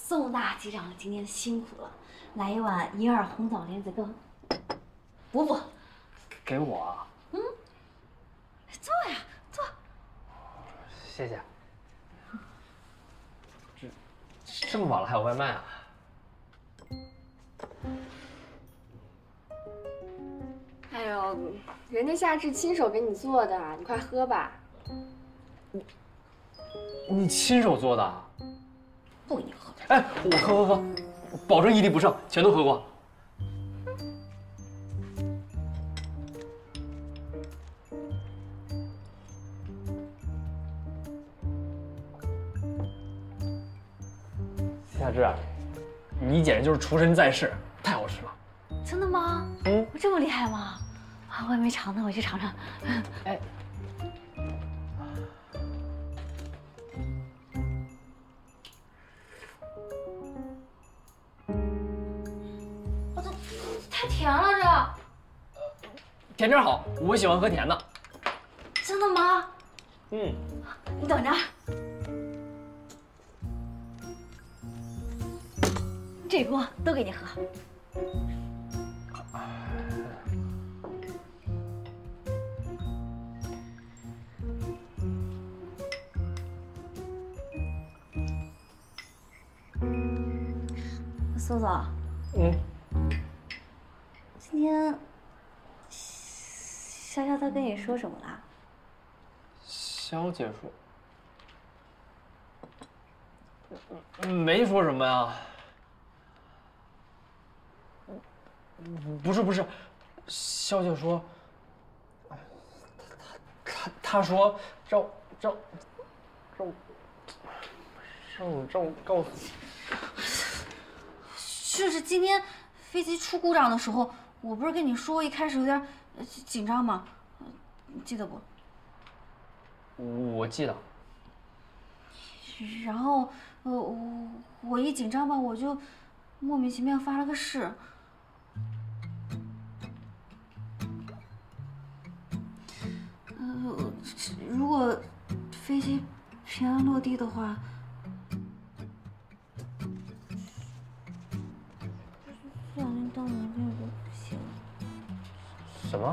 宋大机长今天辛苦了，来一碗银耳红枣莲子羹。不， 给我啊？ 嗯，坐呀，坐。 谢谢。这么晚了还有外卖啊？ 哎呦，人家夏至亲手给你做的，你快喝吧。 你亲手做的？ 不给你喝。 哎，我喝，保证一滴不剩，全都喝光。夏至，你简直就是厨神在世，太好吃了。 真的吗？ 嗯， 我这么厉害吗？啊，我也没尝呢，我去尝尝。 哎。 我这太甜了，这。 甜点好，我喜欢喝甜的。 真的吗？ 嗯。 你等着。这锅都给你喝。苏总。 嗯。 今天潇潇她跟你说什么了？ 肖姐说，没说什么呀。不是，肖姐说，她说让我告诉你， 就是今天飞机出故障的时候，我不是跟你说一开始有点紧张吗？你记得不？ 我记得。 然后我一紧张吧，我就莫名其妙发了个誓。如果飞机平安落地的话，不小心到男朋友就不行。 什么？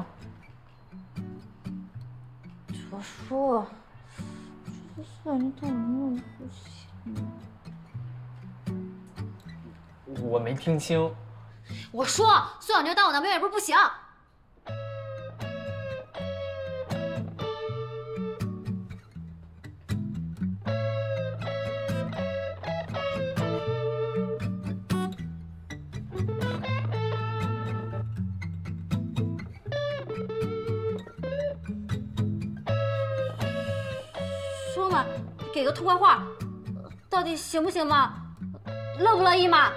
我说，不小心到男朋友不行。 我没听清。 我说苏小妞当我男朋友也不是不行。说嘛，给个痛快话，到底行不行嘛？乐不乐意嘛？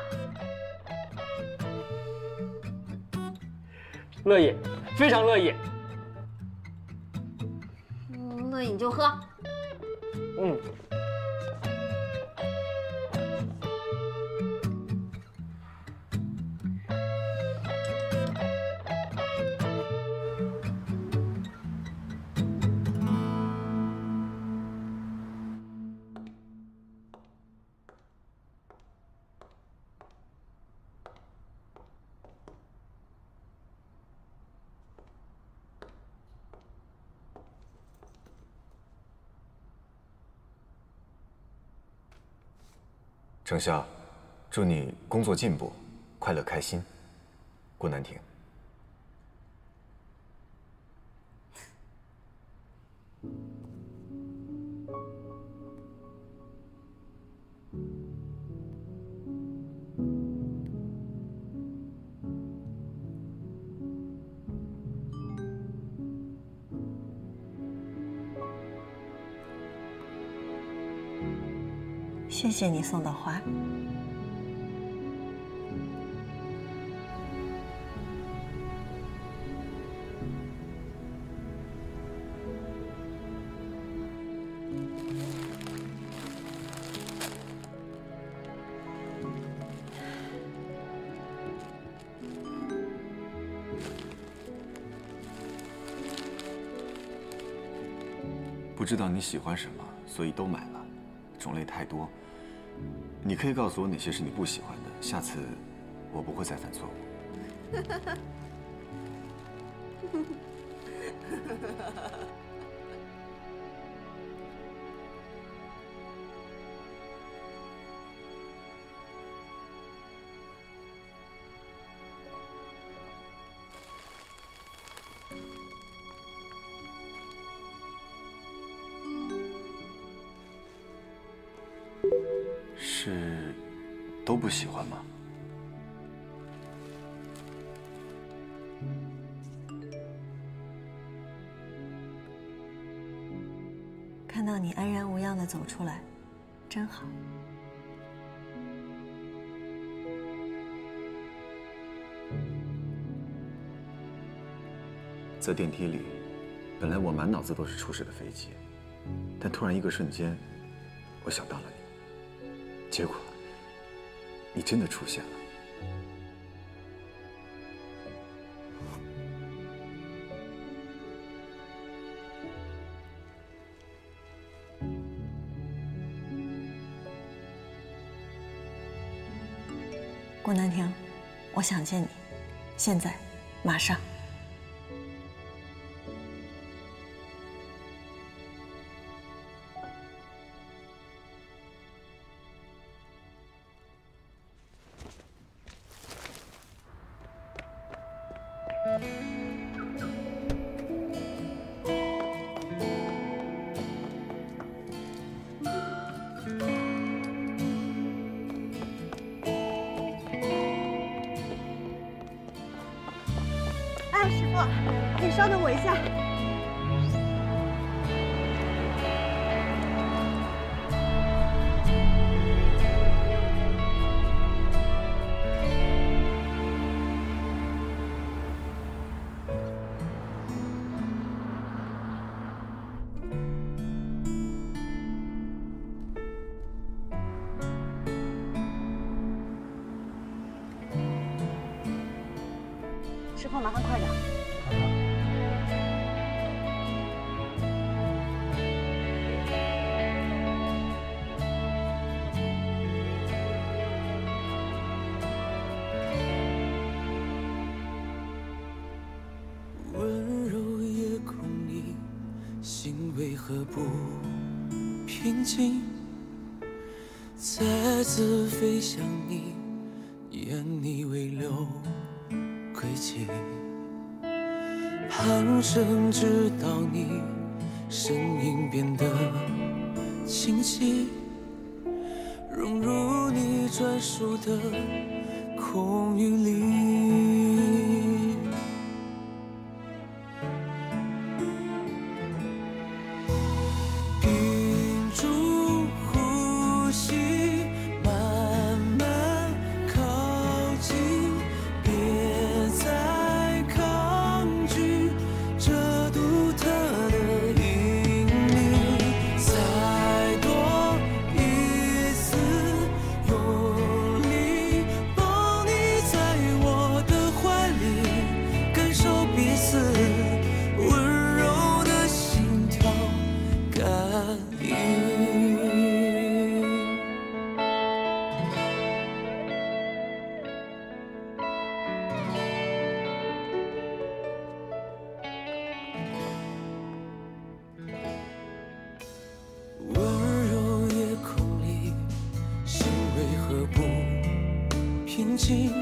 乐意，非常乐意。 乐意你就喝。 嗯。 程潇，祝你工作进步，快乐开心。顾南亭。 谢谢你送的花。 不知道你喜欢什么，所以都买了，种类太多， 你可以告诉我哪些是你不喜欢的，下次我不会再犯错误。是都不喜欢吗？ 看到你安然无恙的走出来，真好。 在电梯里，本来我满脑子都是出事的飞机，但突然一个瞬间，我想到了你，结果你真的出现了。 顾南亭，我想见你，现在，马上。 哎，师傅，你稍等我一下。师傅，麻烦快点。 温柔夜空里，心为何不平静？再次飞向你，眼你微流归期，旁生直到你身影变得清晰，融入你专属的空域里。屏住呼吸，慢慢靠近，别再抗拒这独特的引力。再多一次用力抱你在我的怀里，感受彼此温柔的心跳感应。温柔夜空里，心为何不平静？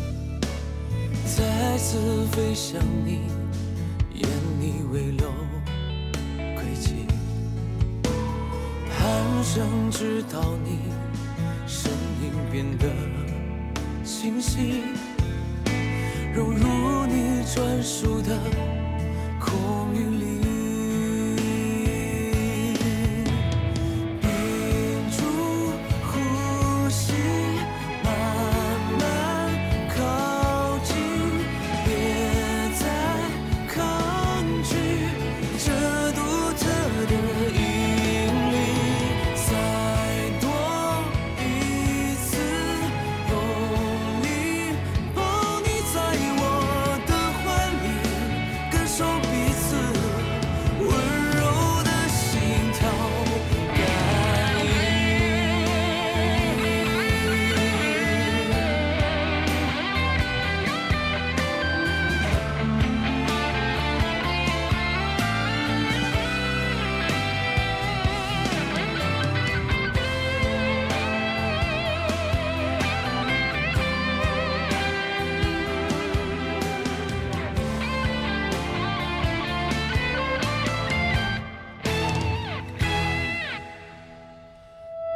再次飞向你，眼你微流归期，攀升直到你身影变得清晰，融入你专属的空域里。屏住呼吸，慢慢靠近，别再抗拒这独特的引力。再多一次用力抱你在我的怀里，感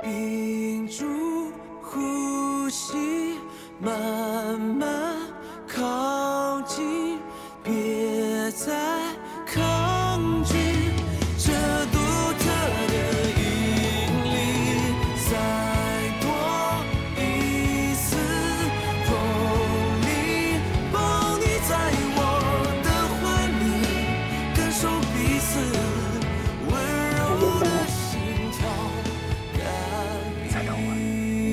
屏住呼吸，慢慢靠近，别再抗拒。这独特的引力，再多一丝锋利，抱你在我的怀里，感受彼此温柔的心跳感应。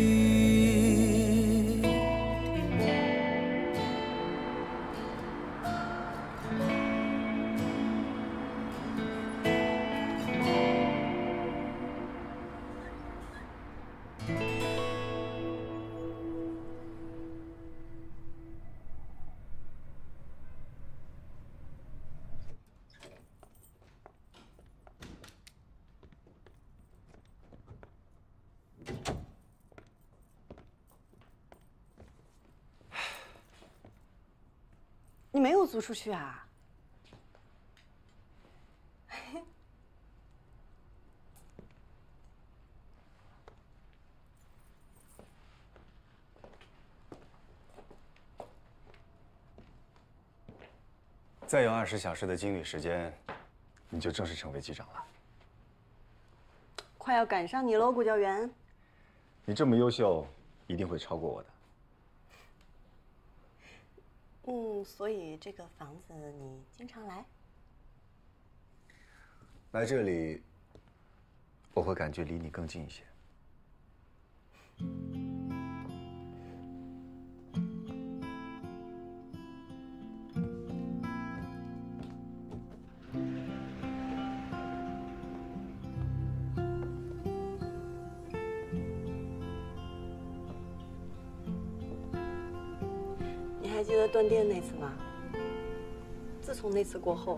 你没有租出去啊？ 再有20小时的经理时间，你就正式成为机长了。 快要赶上你喽，顾教员。 你这么优秀，一定会超过我的。 所以这个房子你经常来？ 来这里，我会感觉离你更近一些。 你还记得断电那次吗？自从那次过后，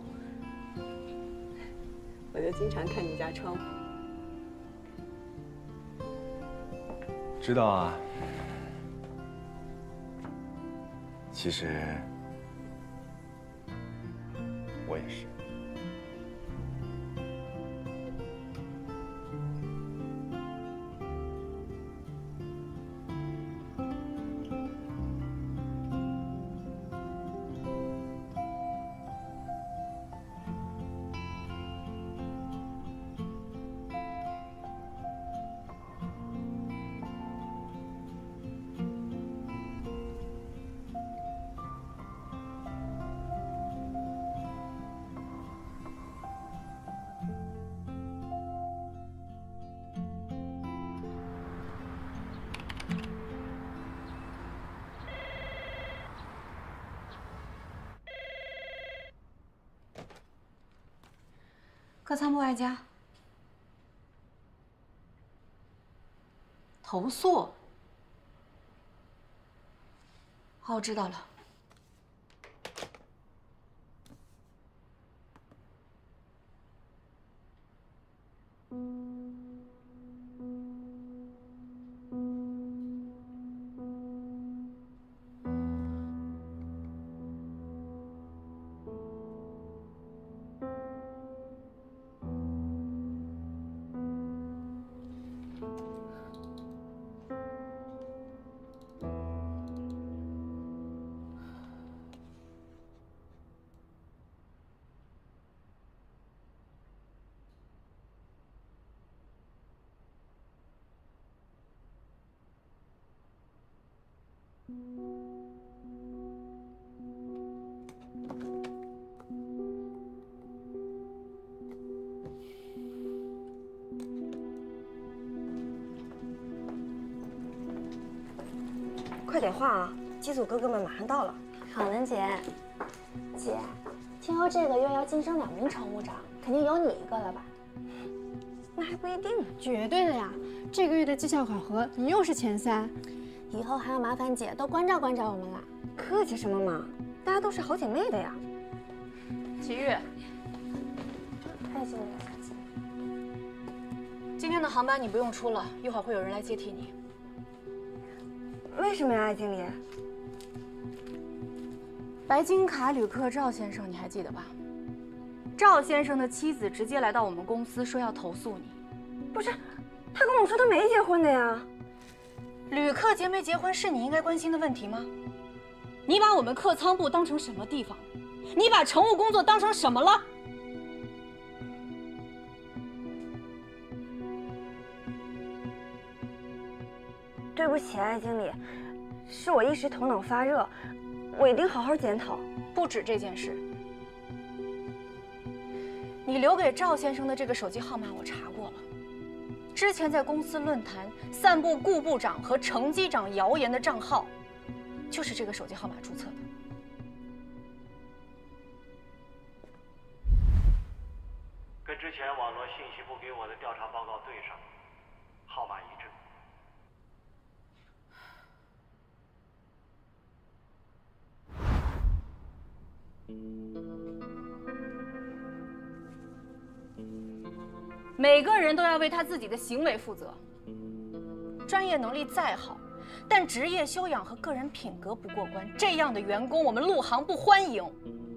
我就经常看你家窗户。 知道啊。其实，我也是。 客舱部外加。投诉？好，我知道了。 快点画啊！机组哥哥们马上到了。 好，文姐。姐，听说这个月要晋升2名乘务长，肯定有你一个了吧？ 那还不一定呢。 绝对的呀！这个月的绩效考核，你又是前3。 以后还要麻烦姐多关照关照我们了。 客气什么嘛，大家都是好姐妹的呀。 齐豫， 太谢谢了，小姐。 今天的航班你不用出了，一会儿会有人来接替你。 为什么呀，艾经理？ 白金卡旅客赵先生，你还记得吧？赵先生的妻子直接来到我们公司说要投诉你。 不是， 他跟我说他没结婚的呀。 旅客结没结婚是你应该关心的问题吗？你把我们客舱部当成什么地方？你把乘务工作当成什么了？ 对不起，艾经理，是我一时头脑发热，我一定好好检讨。 不止这件事，你留给赵先生的这个手机号码我查过了，之前在公司论坛散布顾部长和程机长谣言的账号，就是这个手机号码注册的。 跟之前网络信息部给我的调查报告对上，号码一致。 每个人都要为他自己的行为负责。专业能力再好，但职业修养和个人品格不过关，这样的员工我们陆航不欢迎。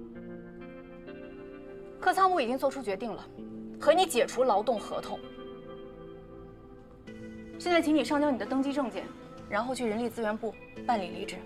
客舱部已经做出决定了，和你解除劳动合同。现在请你上交你的登记证件，然后去人力资源部办理离职。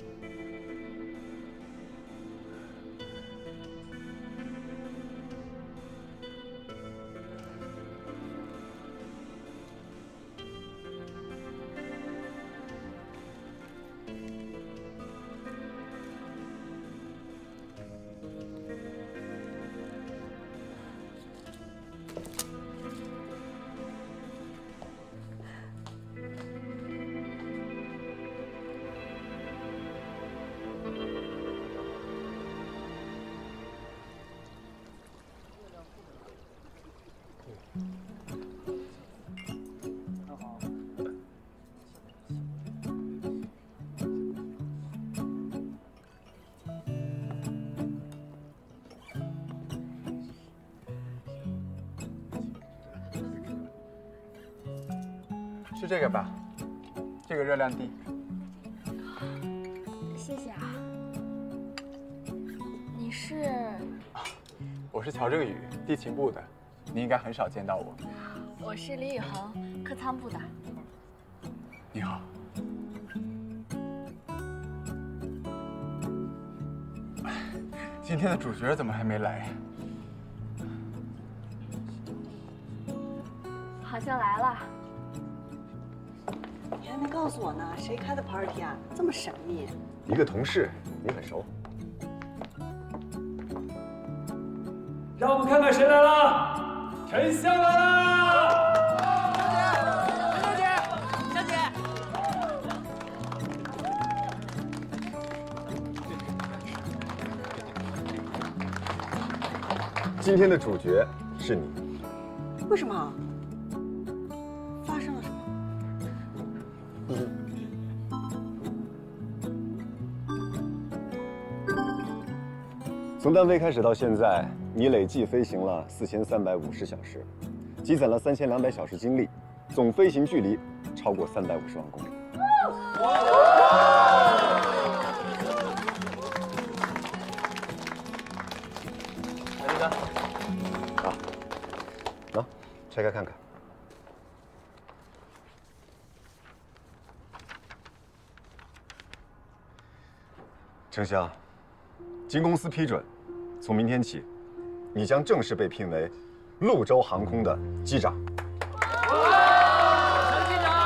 是这个吧？这个热量低。 谢谢啊。你是？ 我是乔正宇，地勤部的，你应该很少见到我。 我是李宇恒，客舱部的。 你好。今天的主角怎么还没来？ 好像来了。 你还没告诉我呢，谁开的 party 啊？这么神秘。 一个同事，你很熟。 让我们看看谁来了，陈香来了。 小姐， 今天的主角是你。 为什么？发生了什么？ 从单飞开始到现在，你累计飞行了4350小时，积攒了3200小时经历，总飞行距离超过350万公里。 来这个。 啊，喏，拆开看看。程香，经公司批准，从明天起，你将正式被聘为潞州航空的机长。 陈机长！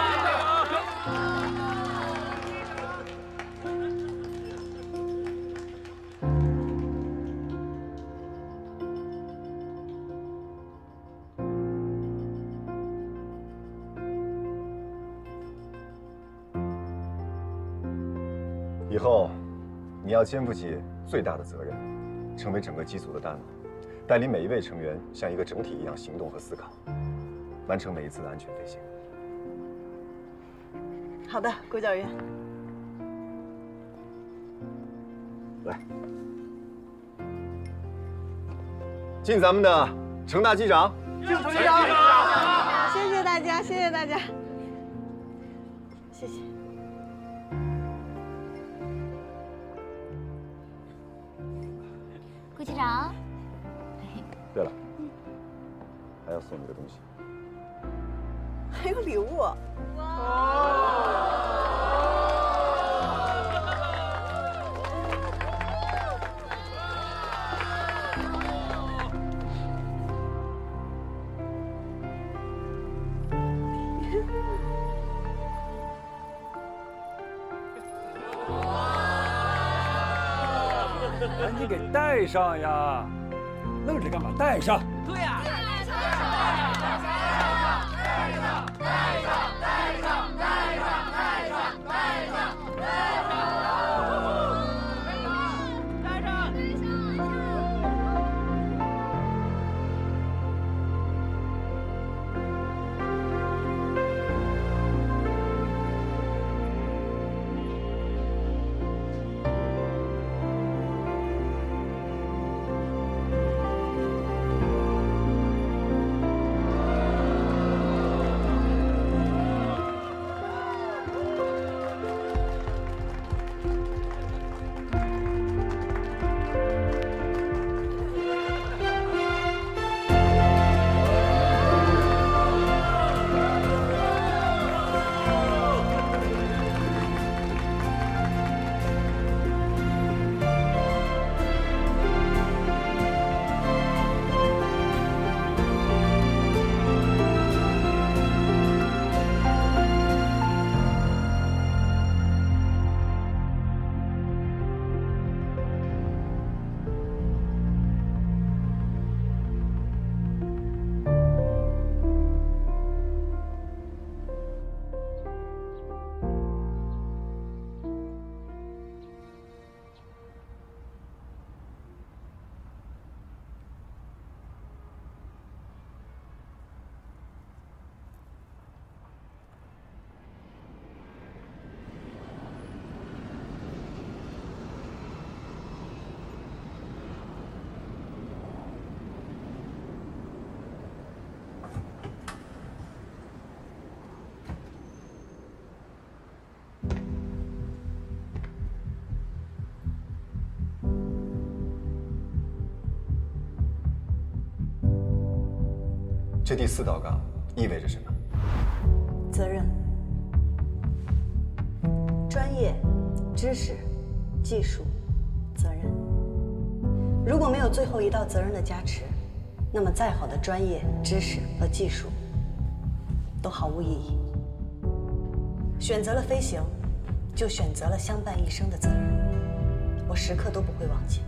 以后，你要肩负起最大的责任，成为整个机组的大脑，带领每一位成员像一个整体一样行动和思考，完成每一次的安全飞行。 好的，郭教员。 来，敬咱们的程大机长。 敬程机长。谢谢大家，谢谢大家。谢谢。 顾机长。 对了，还要送你个东西。 还有礼物。 赶紧给带上呀！愣着干嘛？带上！ 对呀！ 这第4道杠意味着什么？ 责任、专业、知识、技术、责任。如果没有最后一道责任的加持，那么再好的专业、知识和技术都毫无意义。选择了飞行，就选择了相伴一生的责任，我时刻都不会忘记。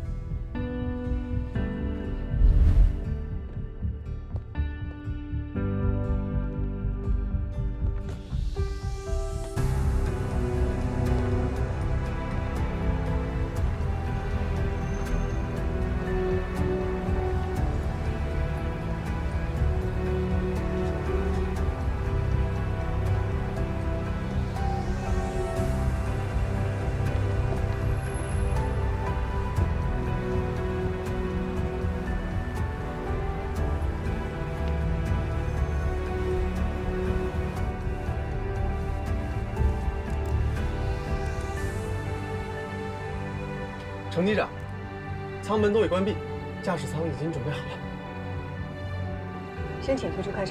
程机长，舱门都已关闭，驾驶舱已经准备好了。 申请退出开车。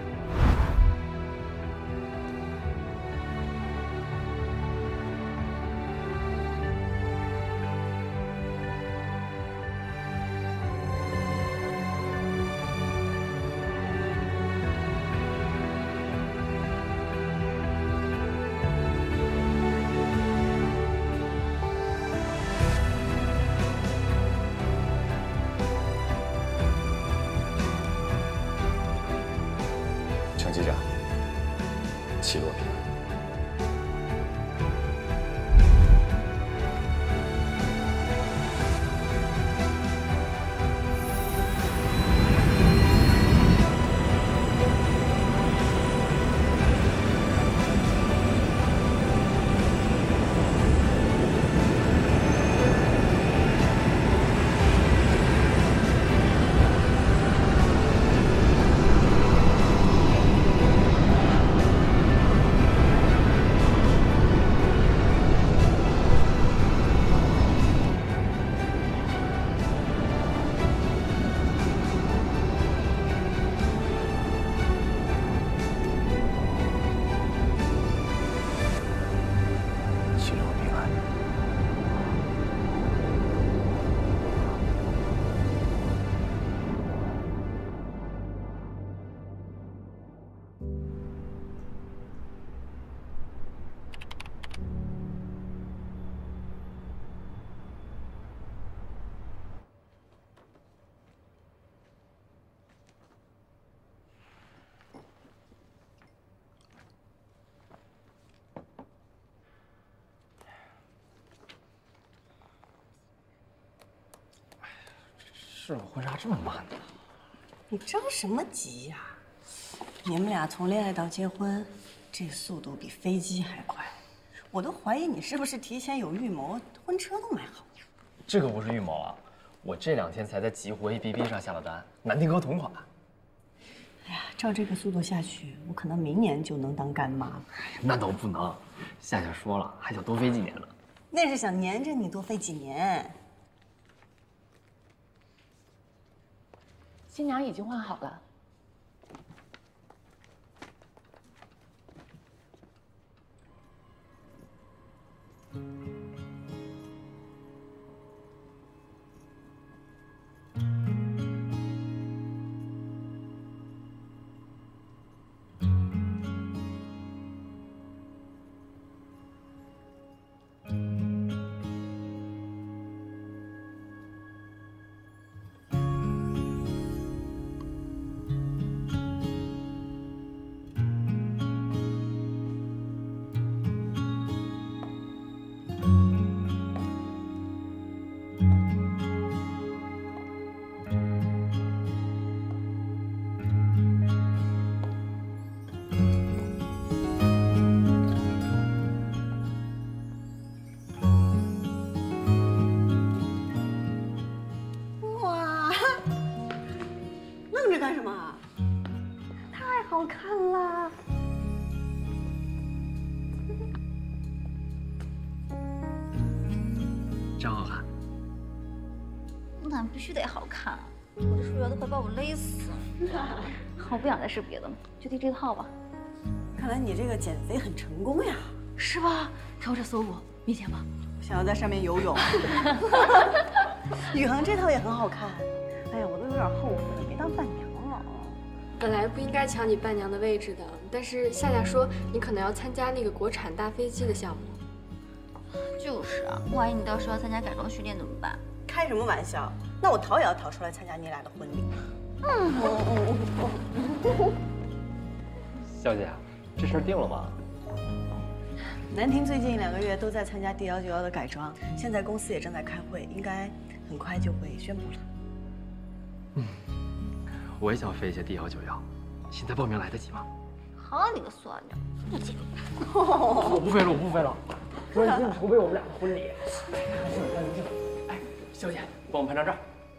程机长，起落平安。 是我婚纱这么慢呢？ 你着什么急呀？你们俩从恋爱到结婚，这速度比飞机还快，我都怀疑你是不是提前有预谋，婚车都买好了。 这可不是预谋啊，我这2天才在极狐 APP 上下了单，南天哥同款。 哎呀，照这个速度下去，我可能明年就能当干妈了。 那倒不能，夏夏说了，还想多飞几年呢。 那是想黏着你多飞几年。 新娘已经换好了。 真好看。 那必须得好看，我这数学都快把我勒死了。我不想再试别的了，就订这套吧。 看来你这个减肥很成功呀， 是吧？挑着搜我，明天吧。 想要在上面游泳。宇恒这套也很好看。哎呀，我都有点后悔了，没当伴娘了。 本来不应该抢你伴娘的位置的，但是夏夏说你可能要参加那个国产大飞机的项目。 就是啊，万一你到时候要参加改装训练怎么办？ 开什么玩笑？那我逃也要逃出来参加你俩的婚礼。 小姐，这事儿定了吗？ 南亭最近2个月都在参加D191的改装，现在公司也正在开会，应该很快就会宣布了。 我也想飞一些D191，现在报名来得及吗？ 好你个酸的，不行！ 我不飞了，我不飞了。专心筹备我们俩的婚礼。哎，小姐，帮我拍张照。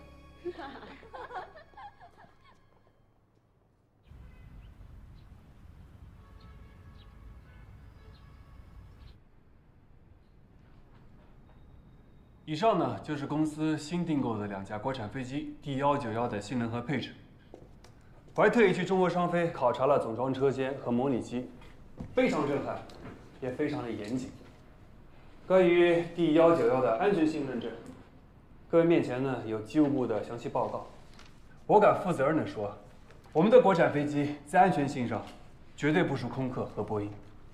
以上呢就是公司新订购的2架国产飞机 D191的性能和配置。我还特意去中国商飞考察了总装车间和模拟机，非常震撼，也非常的严谨。关于 D191的安全性认证，各位面前呢有机务部的详细报告。我敢负责任地说，我们的国产飞机在安全性上绝对不输空客和波音。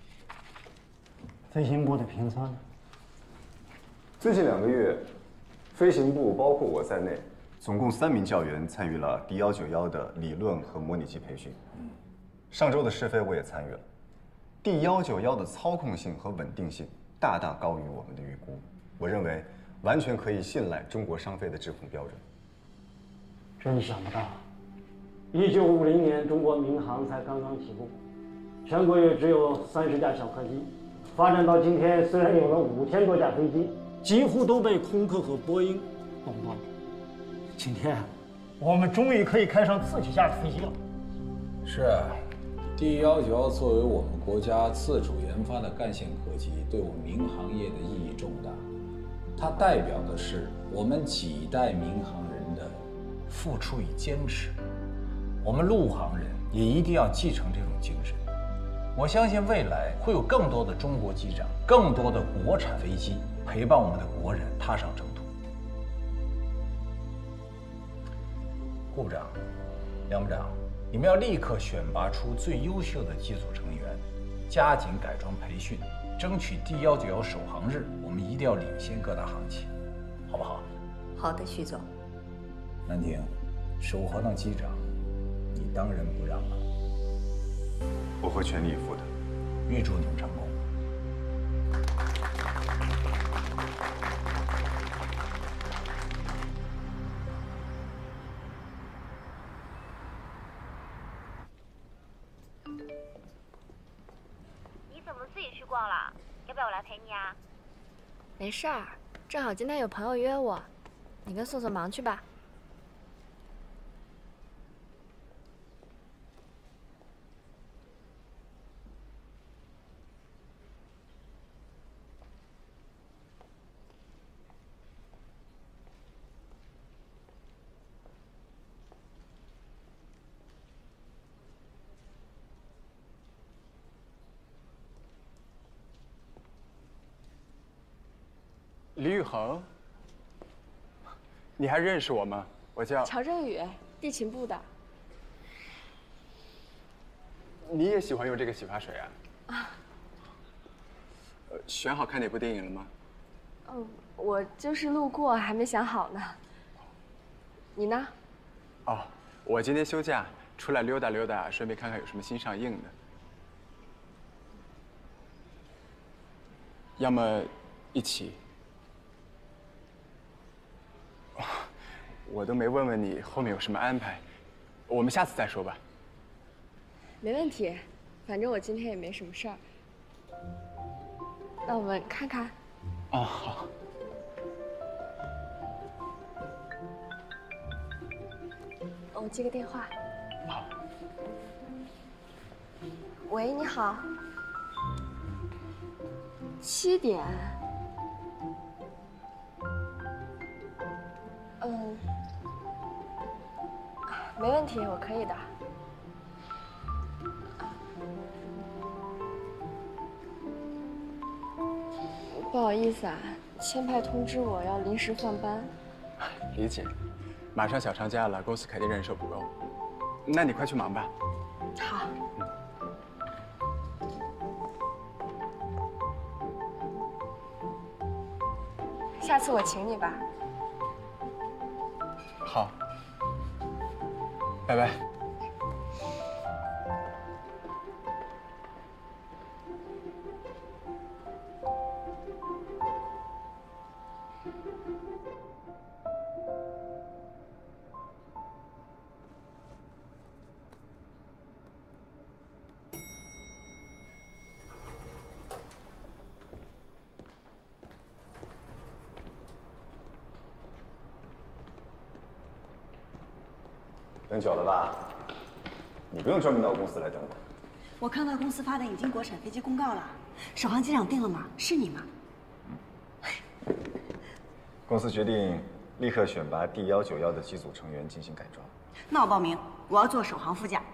飞行部的评测呢？ 最近2个月，飞行部包括我在内，总共3名教员参与了 D191的理论和模拟机培训。上周的试飞我也参与了。D191的操控性和稳定性大大高于我们的预估，我认为完全可以信赖中国商飞的质控标准。 真想不到，1950年中国民航才刚刚起步，全国也只有30架小客机，发展到今天，虽然有了5000多架飞机，几乎都被空客和波音垄断了。今天，我们终于可以开上自己家的飞机了。 是啊，D191作为我们国家自主研发的干线客机，对我们民航业的意义重大。它代表的是我们几代民航人的付出与坚持。我们陆航人也一定要继承这种精神。我相信未来会有更多的中国机长，更多的国产飞机陪伴我们的国人踏上征途。顾部长、梁部长，你们要立刻选拔出最优秀的机组成员，加紧改装培训，争取D191首航日，我们一定要领先各大航企，好不好？ 好的，徐总。 南亭，首航当机长，你当仁不让了。 我会全力以赴的， 预祝你们成功。 天不是自己去逛了，要不要我来陪你啊？ 没事儿，正好今天有朋友约我，你跟宋宋忙去吧。 李宇恒，你还认识我吗？我叫乔正宇，地勤部的。 你也喜欢用这个洗发水啊？ 啊。 选好看哪部电影了吗？ 我就是路过，还没想好呢。你呢？ 哦，我今天休假，出来溜达溜达，顺便看看有什么新上映的。要么一起。我都没问问你后面有什么安排，我们下次再说吧。 没问题，反正我今天也没什么事儿。那我们看看。 哦，好。 我接个电话。 好。 喂，你好。7点。没问题，我可以的。不好意思啊，签派通知我要临时换班。 理解，马上小长假了，公司肯定人手不够。那你快去忙吧。 好。下次我请你吧。 好。拜拜。 等久了吧？你不用专门到公司来等我。 我看到公司发的引进国产飞机公告了，首航机长定了吗？是你吗？ 公司决定立刻选拔D191的机组成员进行改装。 那我报名，我要做首航副驾。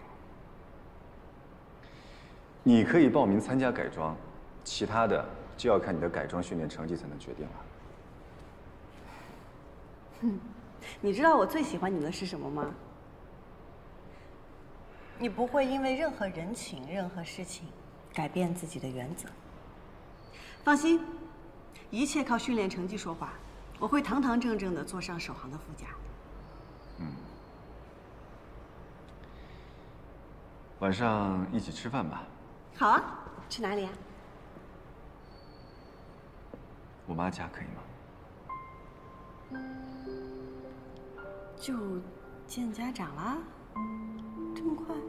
你可以报名参加改装，其他的就要看你的改装训练成绩才能决定了。 你知道我最喜欢你的是什么吗？你不会因为任何人情、任何事情改变自己的原则。放心，一切靠训练成绩说话。我会堂堂正正地坐上首航的副驾。 晚上一起吃饭吧。 好啊，去哪里啊？ 我妈家可以吗？ 就见家长啦？这么快？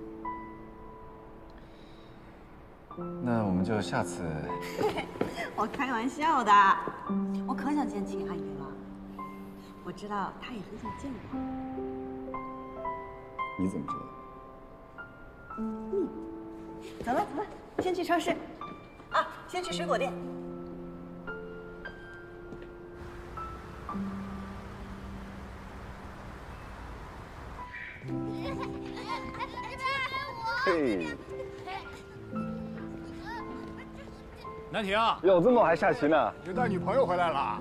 那我们就下次。 我开玩笑的，我可想见秦阿姨了。我知道她也很想见我。 你怎么知道？ 走了走了，先去超市。啊，先去水果店。 嘿。 南婷， 哟，这么晚还下棋呢？ 又带女朋友回来了。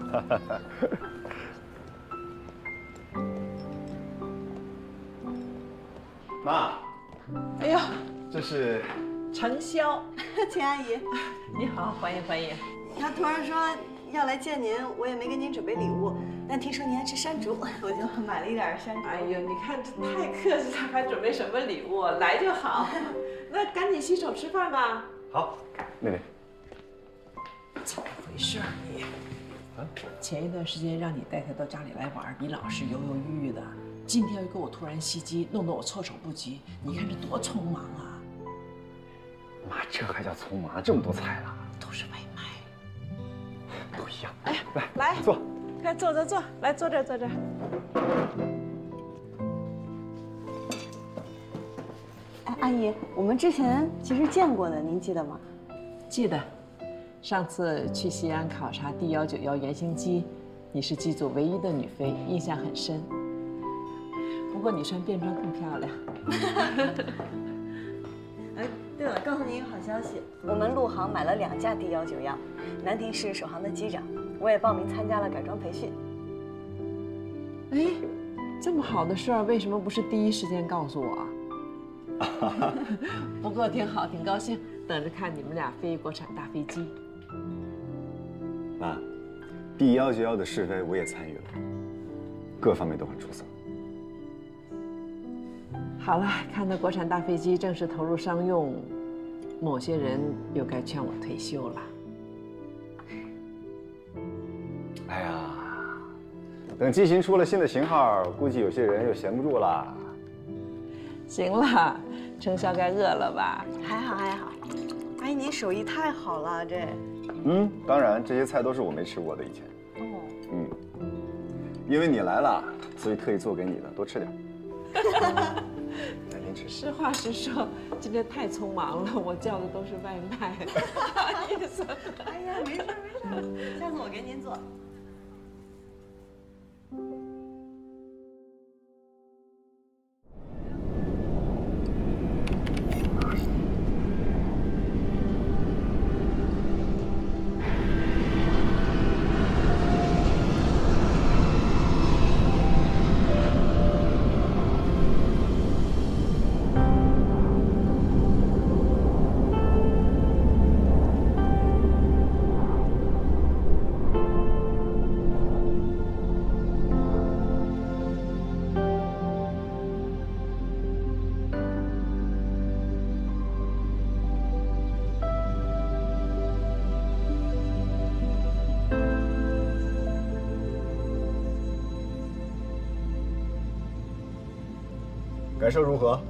妈。 哎呦， 这是陈潇， 秦阿姨， 你好，欢迎欢迎。 他突然说要来见您，我也没给您准备礼物，但听说您爱吃山竹，我就买了一点山竹。 哎呦，你看这太客气了，还准备什么礼物？来就好。那赶紧洗手吃饭吧。 好，妹妹。 怎么回事你？前一段时间让你带他到家里来玩，你老是犹犹豫豫的。今天又给我突然袭击，弄得我措手不及。你看这多匆忙啊！ 妈， 这还叫匆忙？这么多菜了， 都是外卖， 不一样。 哎， 来来坐， 快坐着坐，来坐这儿坐这儿。 哎，阿姨，我们之前其实见过的，您记得吗？ 记得，上次去西安考察D191原型机，你是机组唯一的女飞，印象很深。不过你穿便装更漂亮。 哎，对了，告诉您一个好消息，我们陆航买了2架D191，南亭是首航的机长，我也报名参加了改装培训。 哎，这么好的事儿，为什么不是第一时间告诉我啊？不过挺好，挺高兴，等着看你们俩飞国产大飞机。 妈，D191的试飞我也参与了，各方面都很出色。 好了，看到国产大飞机正式投入商用，某些人又该劝我退休了。 哎呀，等机型出了新的型号，估计有些人又闲不住了。 行了，程小该饿了吧？ 还好还好，阿姨您手艺太好了，这。 当然这些菜都是我没吃过的以前。 哦。 因为你来了，所以特意做给你的，多吃点。来，您吃。 实话实说，今天太匆忙了，我叫的都是外卖，不好意思。 哎呀，没事没事，下次我给您做。 感受如何？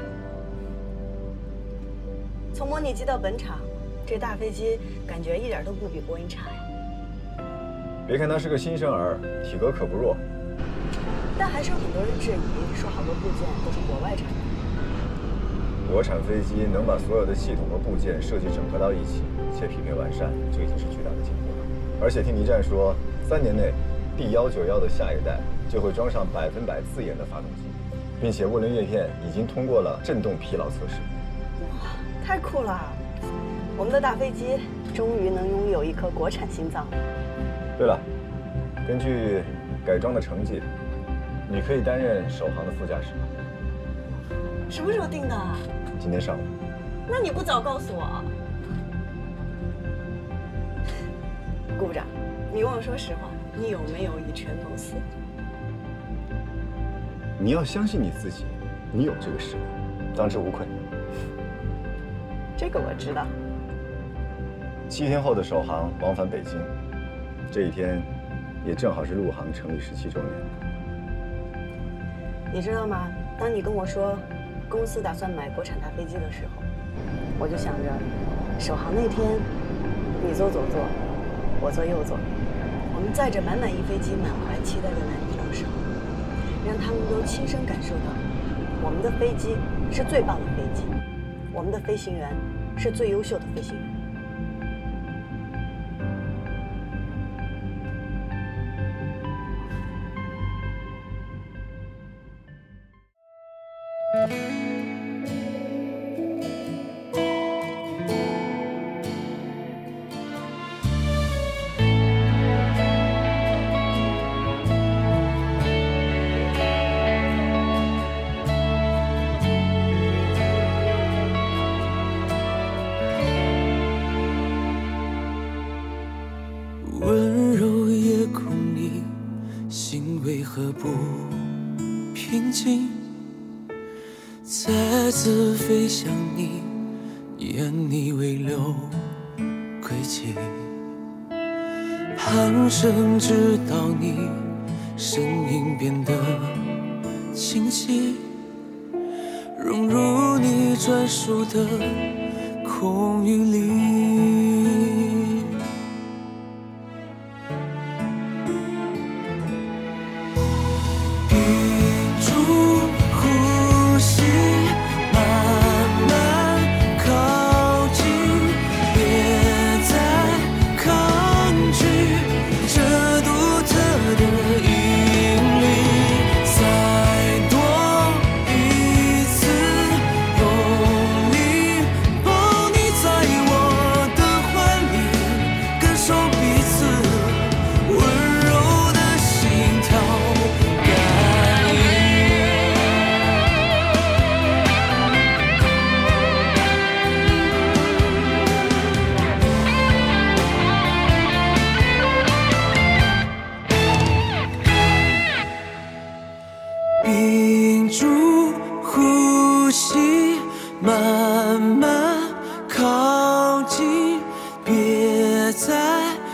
从模拟机到本场，这大飞机感觉一点都不比波音差呀。 别看它是个新生儿，体格可不弱。 但还是有很多人质疑，说好多部件都是国外产的。 国产飞机能把所有的系统和部件设计整合到一起，且匹配完善，这已经是巨大的进步了。而且听倪战说，3年内 D191的下一代就会装上100%自研的发动机。并且涡轮叶片已经通过了振动疲劳测试。 哇，太酷了！我们的大飞机终于能拥有一颗国产心脏了。 对了，根据改装的成绩，你可以担任首航的副驾驶了。 什么时候定的？ 今天上午。 那你不早告诉我？顾部长，你跟我说实话，你有没有以权谋私？ 你要相信你自己，你有这个实力，当之无愧。 这个我知道。 7天后的首航往返北京，这一天也正好是陆航成立17周年。 你知道吗？当你跟我说公司打算买国产大飞机的时候，我就想着首航那天，你坐左座，我坐右座，我们载着满满一飞机满怀期待的男女老少。让他们都亲身感受到，我们的飞机是最棒的飞机，我们的飞行员是最优秀的飞行员。 温柔夜空里，心为何不平静？再次飞向你，眼你微流轨迹，盼生直到你声音变得清晰，融入你专属的空云里。屏住呼吸，慢慢靠近，别再抗拒这独特的引力。再多一次用力抱你在我的怀里，感受彼此温柔的心跳感应。屏住呼吸，慢慢靠近，别再